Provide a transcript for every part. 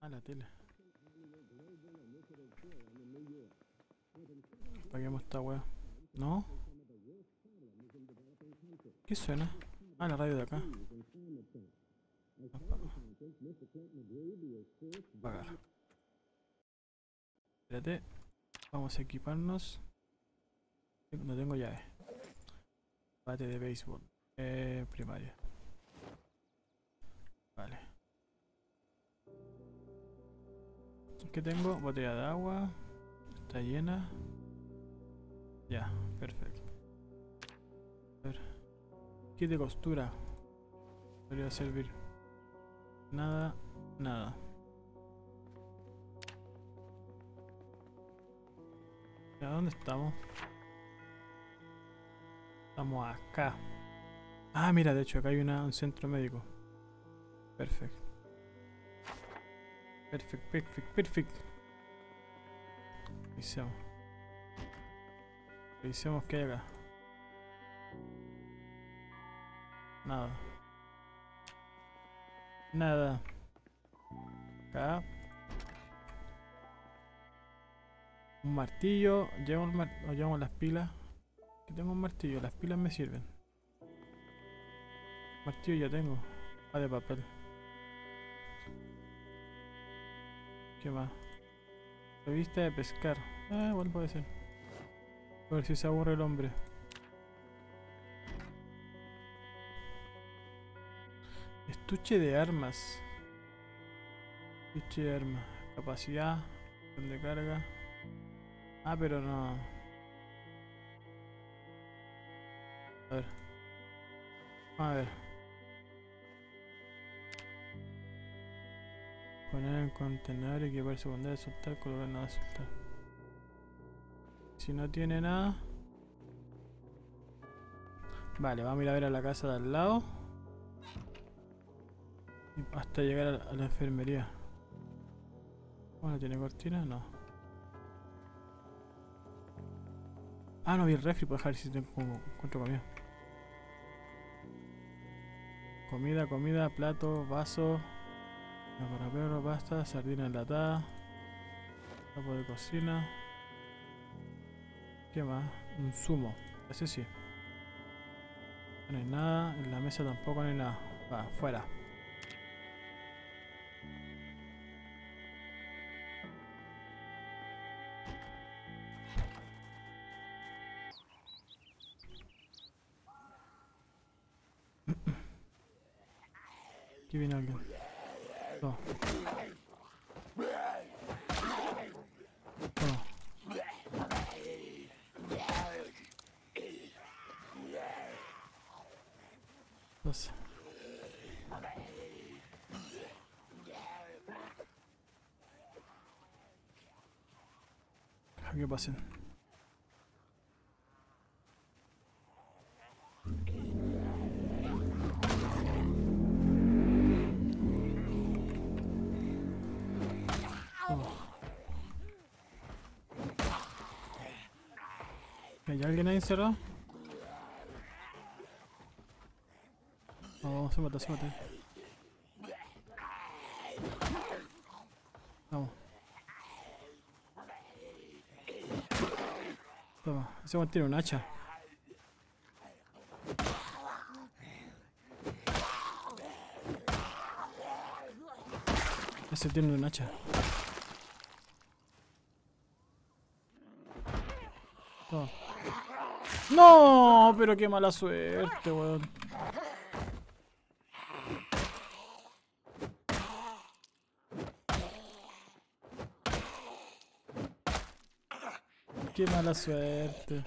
Ah, la tele. Apaguemos esta wea. ¿No? ¿Qué suena? Ah, la radio de acá. Apagar. Espérate. Vamos a equiparnos. No tengo llave. Bate de béisbol. Primaria. Vale. ¿Qué tengo? Botella de agua. Está llena. Ya, perfecto. A ver. Kit de costura. Podría servir. Nada, nada. ¿A dónde estamos? Estamos acá. Ah, mira, de hecho acá hay un centro médico. Perfecto. Perfecto. Revisemos. Revisemos qué hay acá. Nada. Nada. Acá. Un martillo. Llevamos las pilas. Aquí tengo un martillo. Las pilas me sirven. Martillo ya tengo. Ah, de papel. ¿Qué más? Revista de pescar. Ah, igual puede ser. A ver si se aburre el hombre. Estuche de armas. Estuche de armas. Capacidad. De carga. Ah, pero no. A ver. A ver. Poner en contenedor, equipar secundario, soltar, colocar nada, soltar. Si no tiene nada. Vale, vamos a ir a ver a la casa de al lado. Hasta llegar a la enfermería. Bueno, ¿tiene cortina? No. Ah, no vi el refri, puedo dejar si tengo encuentro comida. Comida, plato, vaso. Para perro, pasta, sardina enlatada. Trapo de cocina. ¿Qué más? Un zumo. Ese sí. No hay nada. En la mesa tampoco no hay nada. Va, fuera. Aquí viene alguien. No. Dos. Deja que pasen. ¿Hay alguien ahí encerrado? No, se mata. Vamos. Toma, ese weón tiene un hacha. Ese tiene un hacha. Toma. No, pero qué mala suerte, weón. Qué mala suerte.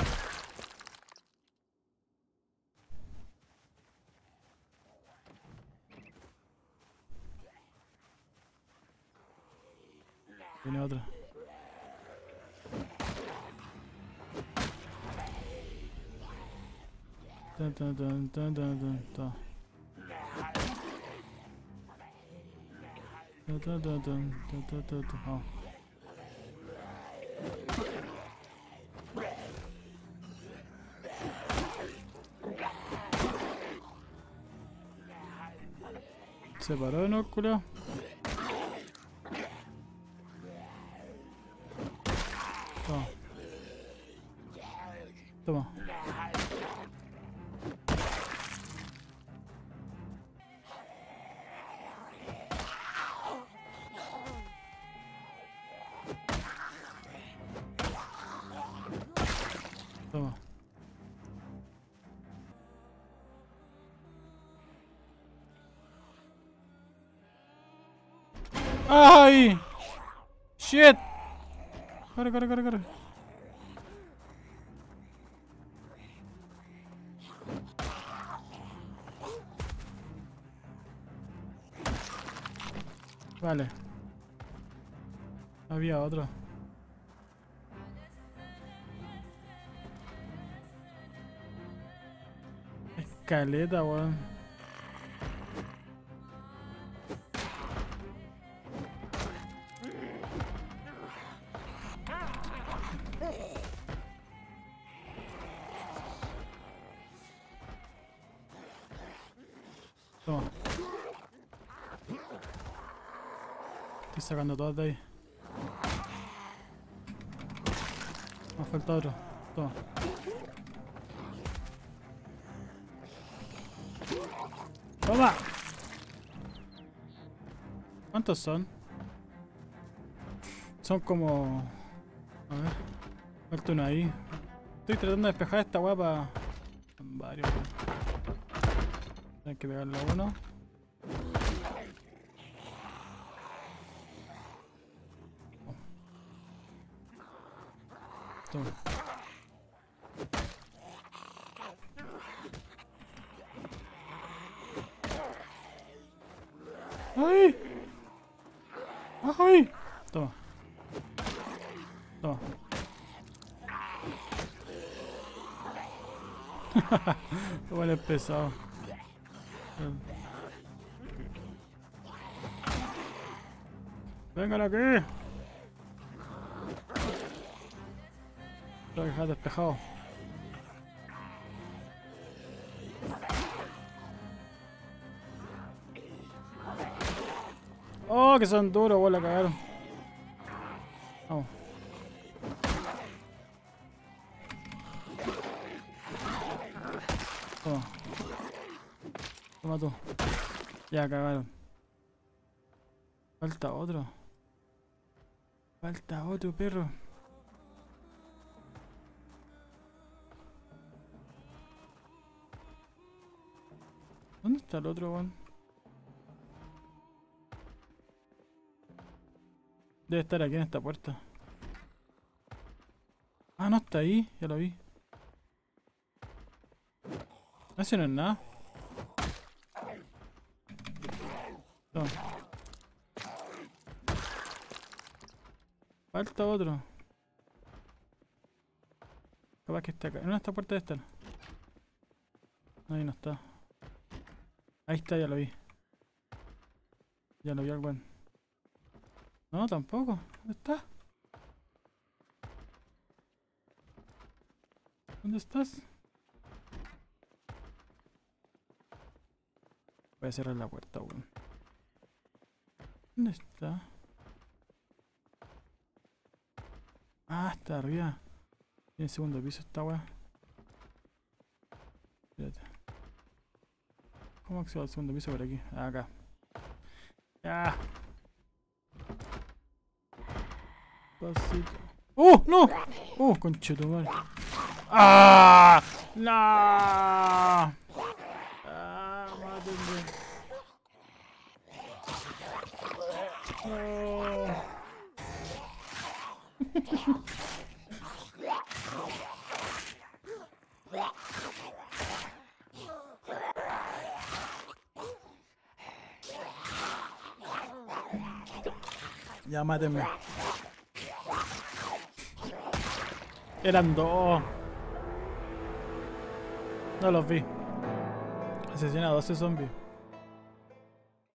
Viene otra. Oh. Se paró, ¿no, culo? Toma. Toma. ¡Ay! ¡Shit! Corre, corre, corre, corre. Vale. Había otro. Escaleta, weón. Toma. Estoy sacando todas de ahí. Me falta otro. Toma. ¡Toma! ¿Cuántos son? Son como... A ver. Falta uno ahí. Estoy tratando de despejar esta weá para... Son varios. Hay que pegarle a uno. Toma. ¡Ay! ¡Ay! Toma. Toma. Igual es pesado. ¡Vengan aquí! Lo voy a dejar despejado. Oh, que son duros, weón, la cagaron. Vamos. Toma. Toma tú. Ya cagaron. Falta otro. Falta otro, perro. ¿Dónde está el otro, weón? Debe estar aquí en esta puerta. Ah, no está ahí, ya lo vi. Ese no es nada. No. Falta otro. Capaz que está acá. No, esta puerta debe estar. Ahí no está. Ahí está, ya lo vi. Ya lo vi al buen. No, tampoco. ¿Dónde está? ¿Dónde estás? Voy a cerrar la puerta, weón. ¿Dónde está? Ah, está arriba. Tiene segundo piso esta weá. Espérate. ¿Cómo accedo al segundo piso por aquí? Ah, acá. ¡Ya! Pasito. ¡Oh! ¡No! ¡Oh! Conchetumare. ¡Ah! ¡No! ¡Ah! ¡Mátenme! ¡No! Ya, mátenme. Eran dos. No los vi. Asesina a 12 zombies.